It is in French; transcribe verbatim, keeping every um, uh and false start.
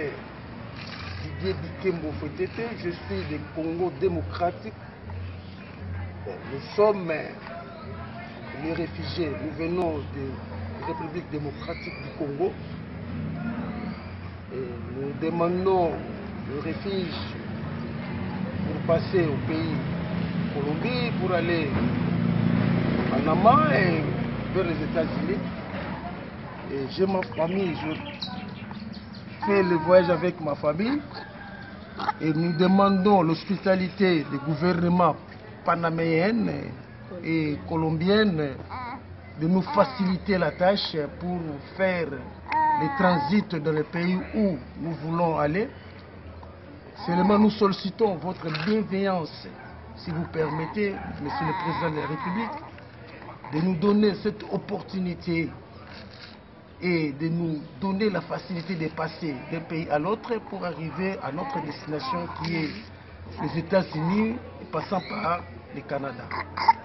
m'appelle Didier Bikembo Fetete, je suis du Congo démocratique. Bon, nous sommes les réfugiés, nous venons de la République démocratique du Congo. Et nous demandons le refuge pour passer au pays Colombie, pour aller en Nama et vers les États-Unis. Et j'ai ma famille, je fais le voyage avec ma famille et nous demandons l'hospitalité des gouvernements panaméens et colombiens de nous faciliter la tâche pour faire le transit dans les pays où nous voulons aller. Seulement nous sollicitons votre bienveillance, si vous permettez, Monsieur le Président de la République, de nous donner cette opportunité et de nous donner la facilité de passer d'un pays à l'autre pour arriver à notre destination qui est les États-Unis, passant par le Canada.